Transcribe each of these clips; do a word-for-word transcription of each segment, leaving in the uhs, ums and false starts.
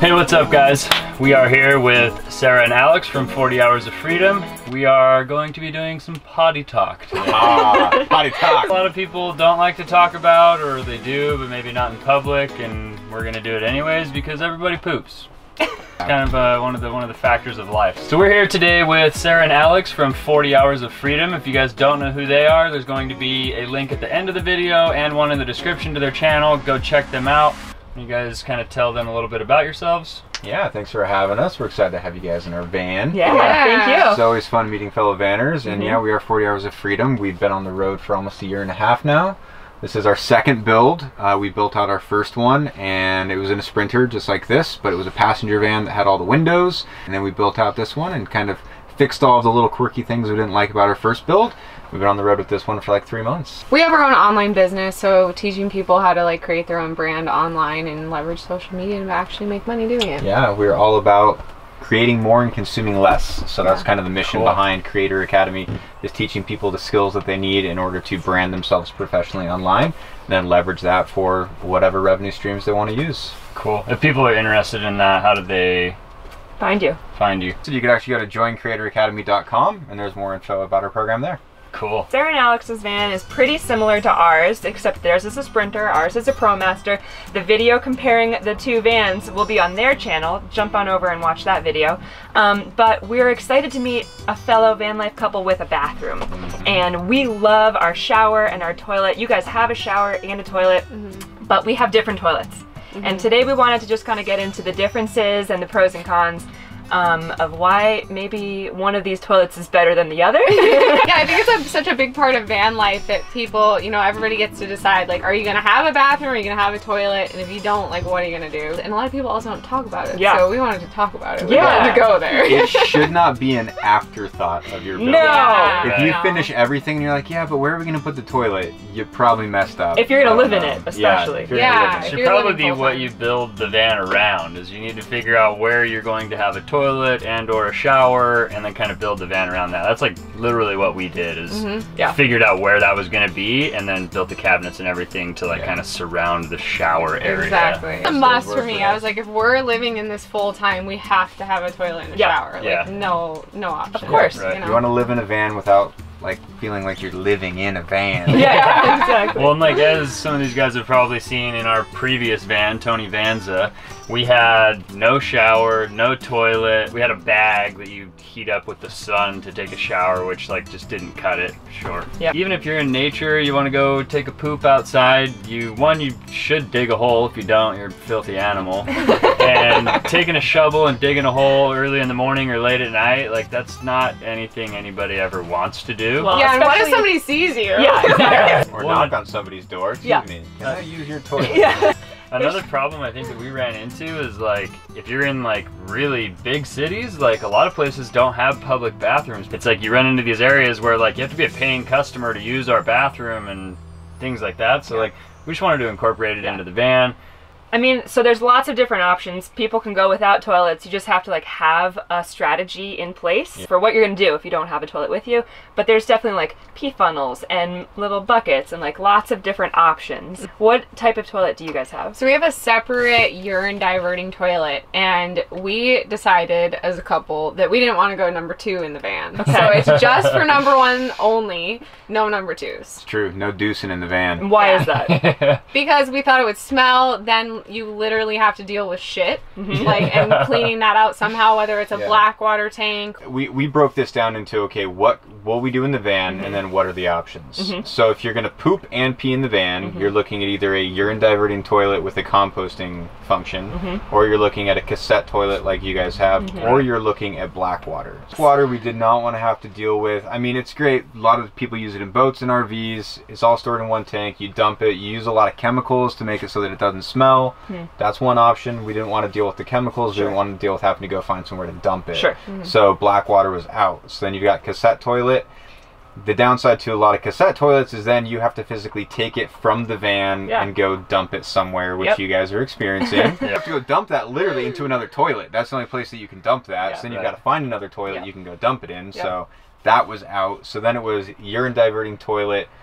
Hey, what's up guys? We are here with Sarah and Alex from forty hours of freedom. We are going to be doing some potty talk today. Ah, potty talk. A lot of people don't like to talk about, or they do, but maybe not in public, and we're gonna do it anyways because everybody poops. Kind of uh, one of the one of the factors of life. So we're here today with Sarah and Alex from forty hours of freedom. If you guys don't know who they are, there's going to be a link at the end of the video and one in the description to their channel. Go check them out. You guys kind of tell them a little bit about yourselves. Yeah, thanks for having us. We're excited to have you guys in our van. Yeah, yeah. Thank you. It's always fun meeting fellow vanners, and Mm-hmm. yeah, we are forty hours of freedom. We've been on the road for almost a year and a half now. This is our second build. Uh, we built out our first one, and it was in a Sprinter just like this, but it was a passenger van that had all the windows. And then we built out this one and kind of fixed all of the little quirky things we didn't like about our first build. We've been on the road with this one for like three months. We have our own online business, so teaching people how to like create their own brand online and leverage social media and actually make money doing it. Yeah, we're all about creating more and consuming less. So that's kind of the mission Cool. behind Creator Academy, is teaching people the skills that they need in order to brand themselves professionally online, and then leverage that for whatever revenue streams they want to use. Cool. If people are interested in that, how do they Find you. find you? So you could actually go to join creator academy dot com, and there's more info about our program there. Cool. Sarah and Alex's van is pretty similar to ours, except theirs is a Sprinter, ours is a ProMaster. The video comparing the two vans will be on their channel. Jump on over and watch that video. Um, but we're excited to meet a fellow van life couple with a bathroom. And we love our shower and our toilet. You guys have a shower and a toilet, mm-hmm. but we have different toilets. Mm-hmm. And today we wanted to just kind of get into the differences and the pros and cons Um, of why maybe one of these toilets is better than the other. Yeah, I think it's a, such a big part of van life that people, you know, everybody gets to decide, like, are you going to have a bathroom, are you going to have a toilet, and if you don't, like, what are you going to do? And a lot of people also don't talk about it, Yeah. so we wanted to talk about it. We Yeah. wanted to go there. It should not be an afterthought of your build. No! Yeah. If you No. finish everything and you're like, yeah, but where are we going to put the toilet? You probably messed up. If you're gonna Oh, live in no. it, especially. Yeah, if you're Yeah. gonna live in It it. should you're probably living be what full-time. you build the van around, is you need to figure out where you're going to have a toilet and or a shower, and then kind of build the van around that. That's like literally what we did, is Mm-hmm. Yeah. figured out where that was going to be and then built the cabinets and everything to like Yeah. kind of surround the shower area. Exactly. It's a Still must work for me. for I us. was like, if we're living in this full time, we have to have a toilet and a Yeah. shower. Like, Yeah. no, no option. Of course. Right. You know? You want to live in a van without like feeling like you're living in a van. Yeah, exactly. Well, and like as some of these guys have probably seen in our previous van, Tony Vanza, we had no shower, no toilet. We had a bag that you heat up with the sun to take a shower, which like just didn't cut it. Sure. Yeah. Even if you're in nature, you want to go take a poop outside. You one, you should dig a hole. If you don't, you're a filthy animal. And taking a shovel and digging a hole early in the morning or late at night, like that's not anything anybody ever wants to do. Well, Yeah, and what if especially- somebody sees you? Yeah, exactly. Or Well, knock on somebody's door. Excuse Yeah. me. Can I use your toilet? Yeah. Another problem I think that we ran into is like if you're in like really big cities, like a lot of places don't have public bathrooms. It's like you run into these areas where like you have to be a paying customer to use our bathroom and things like that. So like we just wanted to incorporate it into the van. I mean, so there's lots of different options. People can go without toilets. You just have to like have a strategy in place for what you're gonna do if you don't have a toilet with you. But there's definitely like pee funnels and little buckets and like lots of different options. What type of toilet do you guys have? So we have a separate urine diverting toilet, and we decided as a couple that we didn't want to go number two in the van. So it's just for number one only, no number twos. It's true. No deucing in the van. Why Yeah. is that? Because we thought it would smell, then you literally have to deal with shit, like, and cleaning that out somehow, whether it's a Yeah. black water tank. We, we broke this down into, okay, what will we do in the van, and then what are the options? So if you're going to poop and pee in the van, you're looking at either a urine diverting toilet with a composting function, or you're looking at a cassette toilet like you guys have, or you're looking at black water. Water we did not want to have to deal with. I mean, it's great. A lot of people use it in boats and R Vs. It's all stored in one tank. You dump it. You use a lot of chemicals to make it so that it doesn't smell. That's one option. We didn't want to deal with the chemicals. We didn't want to deal with having to go find somewhere to dump it. Sure. So black water was out. So then you've got cassette toilet. The downside to a lot of cassette toilets is then you have to physically take it from the van Yeah. and go dump it somewhere, which Yep. you guys are experiencing. You have to go dump that literally into another toilet. That's the only place that you can dump that. Yeah, so then you've right. got to find another toilet Yeah. you can go dump it in. Yeah. So that was out. So then it was urine diverting toilet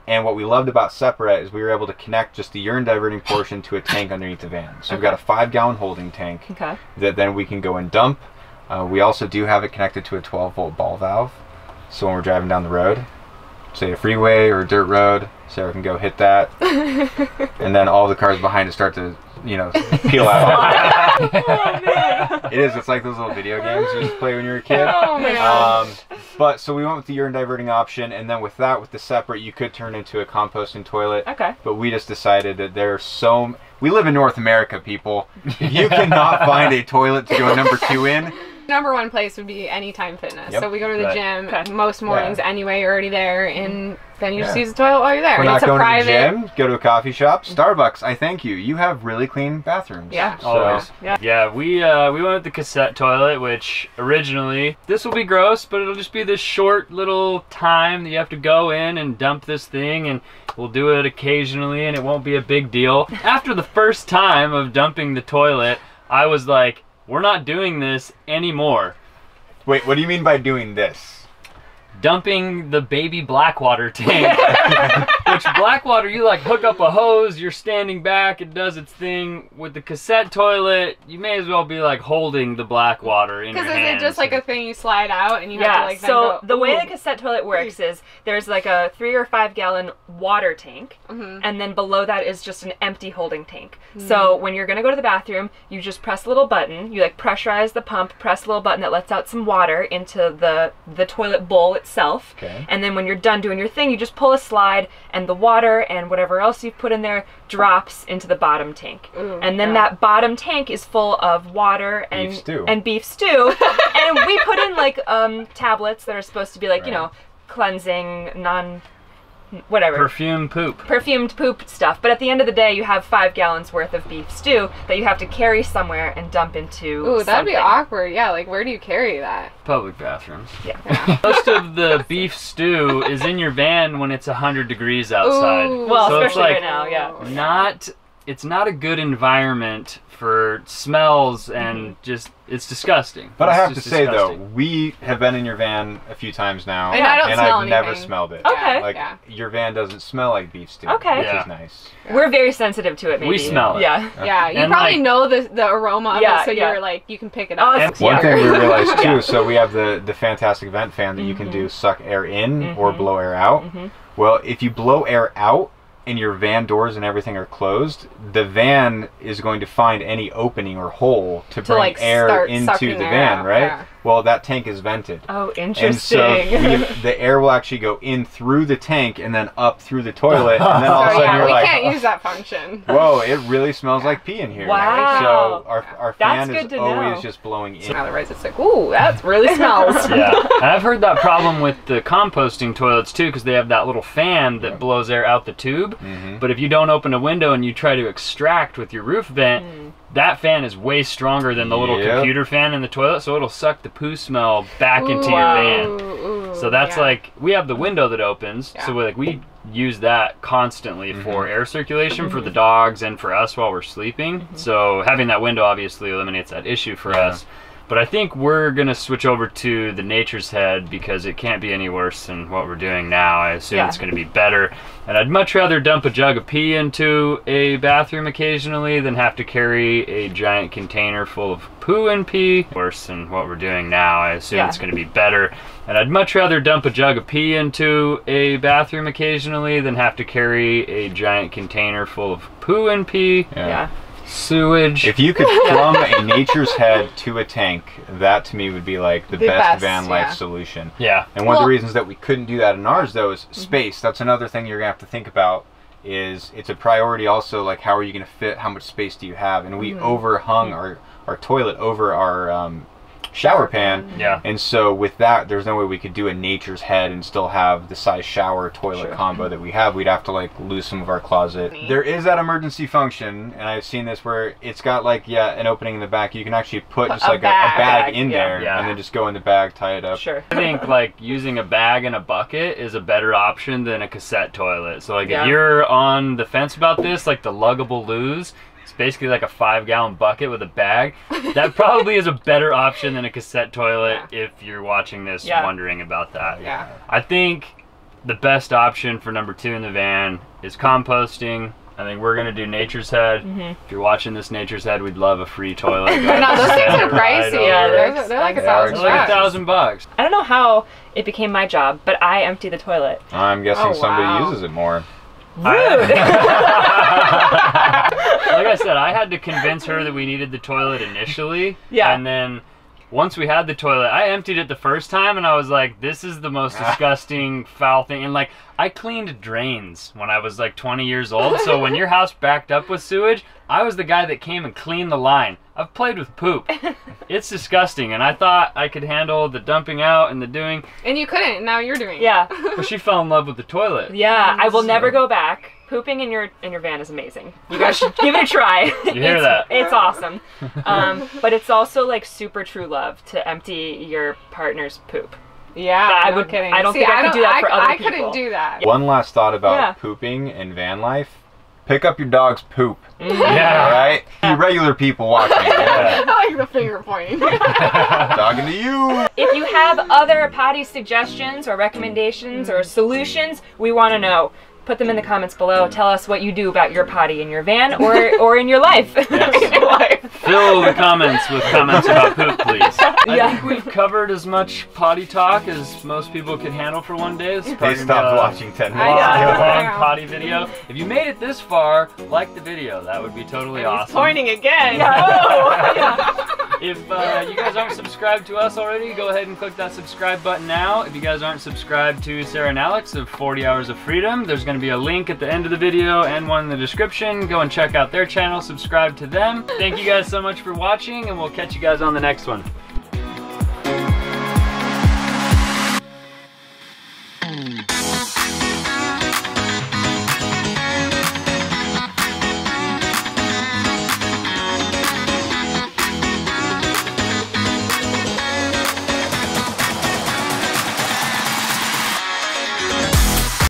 And what we loved about Separate is we were able to connect just the urine diverting portion to a tank underneath the van. So we've got a five gallon holding tank Okay. that then we can go and dump. Uh, we also do have it connected to a twelve volt ball valve. So when we're driving down the road, say a freeway or a dirt road, Sarah can go hit that. And then all the cars behind it start to, you know, peel out. It is. It's like those little video games you used to play when you were a kid. Oh my god. Um, but so we went with the urine diverting option, and then with that, with the Separate, you could turn into a composting toilet. Okay. But we just decided that there are so. We live in North America, people. If you cannot find a toilet to go number two in, Number one place would be Anytime Fitness. Yep. So we go to the Right. gym Okay. most mornings Yeah. anyway. You're already there, and then you just Yeah. use the toilet while you're there. we're And not it's a going private. to the gym. Go to a coffee shop, Starbucks. I thank you. You have really clean bathrooms. Yeah. So, Always. Yeah. Yeah, we uh, we went with the cassette toilet, which originally, this will be gross, but it'll just be this short little time that you have to go in and dump this thing, and we'll do it occasionally, and it won't be a big deal. After the first time of dumping the toilet, I was like, we're not doing this anymore. Wait, what do you mean by doing this? Dumping the baby Blackwater tank. Which Blackwater, you like hook up a hose, you're standing back, it does its thing. With the cassette toilet, you may as well be like holding the Blackwater in your Because is hands. it just like a thing you slide out and you have Yeah, to like then so go, the way "Ooh." the cassette toilet works is there's like a three or five gallon water tank, Mhm. and then below that is just an empty holding tank. So when you're gonna go to the bathroom, you just press a little button, you like pressurize the pump, press a little button that lets out some water into the, the toilet bowl itself. Okay. And then when you're done doing your thing, you just pull a slide, and the water and whatever else you've put in there drops into the bottom tank. Ooh, and then yeah. that bottom tank is full of water and Beef stew. and beef stew. And we put in like um, tablets that are supposed to be like, you Right. know, cleansing, non whatever. perfume poop. perfumed poop stuff. But at the end of the day, you have five gallons worth of beef stew that you have to carry somewhere and dump into Ooh, that'd be something. awkward. Yeah, like where do you carry that? Public bathrooms. Yeah. Most of the beef stew is in your van when it's one hundred degrees outside. Ooh. Well, So it's especially like right now, yeah. Not, it's not a good environment for smells and just, it's disgusting. But I It's have to just say though, disgusting. we have been in your van a few times now, And I don't and smell I've never anything. smelled it. Okay. Like Yeah. your van doesn't smell like beef stew. Okay. Which Yeah. is nice. We're very sensitive to it, maybe. We smell it. Yeah. Yeah, you And, probably like- know the the aroma of Yeah, it, so yeah. you're like you can pick it Oh, up. it's- One Yeah. thing we realized too, Yeah. so we have the the fantastic vent fan that you can do suck air in or blow air out. Well, if you blow air out and your van doors and everything are closed, the van is going to find any opening or hole to bring like, air start into sucking the air van, out, right? yeah. Well, that tank is vented. Oh, And so interesting. we, the air will actually go in through the tank and then up through the toilet, and then all of a So sudden yeah, you're we like, can't use that function. whoa, it really smells like pee in here. Wow. So our, our That's fan good is to always know. just blowing in. Otherwise, it's like, ooh, that really smells. Yeah, and I've heard that problem with the composting toilets too, because they have that little fan that blows air out the tube. Mhm. But if you don't open a window and you try to extract with your roof vent, that fan is way stronger than the little Yep. computer fan in the toilet, so it'll suck the poo smell back into your van. Ooh, ooh, So that's yeah. like, we have the window that opens, so Yeah. we like we use that constantly for Mhm. air circulation for the dogs and for us while we're sleeping. So having that window obviously eliminates that issue for Yeah. us. But I think we're gonna switch over to the Nature's Head because it can't be any worse than what we're doing now. I assume Yeah. it's gonna be better. And I'd much rather dump a jug of pee into a bathroom occasionally than have to carry a giant container full of poo and pee. Worse than what we're doing now. I assume Yeah. it's gonna be better. And I'd much rather dump a jug of pee into a bathroom occasionally than have to carry a giant container full of poo and pee. yeah. Sewage. If you could plumb a Nature's Head to a tank, that to me would be like the, The best, best, van life yeah. solution. yeah. And one of Well- the reasons that we couldn't do that in ours, though, is space. That's another thing you're gonna have to think about. Is it's a priority also? Like, how are you gonna fit? How much space do you have? And we overhung our our toilet over our um, shower pan. Yeah. And so with that, there's no way we could do a Nature's Head and still have the size shower toilet Sure. combo that we have. We'd have to like lose some of our closet. There is that emergency function, and I've seen this where it's got like yeah an opening in the back. You can actually put just a like bag. a, a bag in Yeah. there, Yeah. and then just go in the bag, tie it up. Sure. I think like using a bag and a bucket is a better option than a cassette toilet. So like Yeah. if you're on the fence about this, like the luggable loos, it's basically like a five gallon bucket with a bag. That probably is a better option than a cassette toilet if you're watching this Yeah. wondering about that. Yeah. I think the best option for number two in the van is composting. I think we're gonna do Nature's Head. Mm-hmm. If you're watching this Nature's Head, we'd love a free toilet. No, those things are Right pricey. over. Yeah, they're, they're they're like a expensive. thousand It's like a bucks. thousand bucks. I don't know how it became my job, but I empty the toilet. I'm guessing Oh, somebody wow. uses it more. Rude. Like I said, I had to convince her that we needed the toilet initially. Yeah. And then once we had the toilet, I emptied it the first time and I was like, this is the most disgusting, foul thing. And like, I cleaned drains when I was like twenty years old. So when your house backed up with sewage, I was the guy that came and cleaned the line. I've played with poop. It's disgusting. And I thought I could handle the dumping out and the doing. And you couldn't. Now you're doing it. Yeah. But she fell in love with the toilet. Yeah, I will never go back. Pooping in your in your van is amazing. You guys should give it a try. You hear it's, that? It's awesome. Um, but it's also like super true love to empty your partner's poop. Yeah, I no would- kidding. I don't See, think I could don't- do that I, for other I people. couldn't do that. One last thought about Yeah. pooping in van life. Pick up your dog's poop. Yeah. All right? You regular people watching. Yeah. I like the finger pointing. Talking to you. If you have other potty suggestions or recommendations or solutions, we want to know. Put them in the comments below. Tell us what you do about your potty in your van or or in your life. Yes. In your life. Fill the comments with comments about poop, please. I Yeah. think we've covered as much potty talk as most people could handle for one day. This is They probably gonna stopped be a watching ten I long, minutes know. ago. long Yeah. potty video. If you made it this far, like the video. That would be totally He's awesome. pointing again. If uh, you guys aren't subscribed to us already, go ahead and click that subscribe button now. If you guys aren't subscribed to Sarah and Alex of forty hours of freedom, there's going to be a link at the end of the video and one in the description. Go and check out their channel, subscribe to them. Thank you guys so much for watching, and we'll catch you guys on the next one. Mm.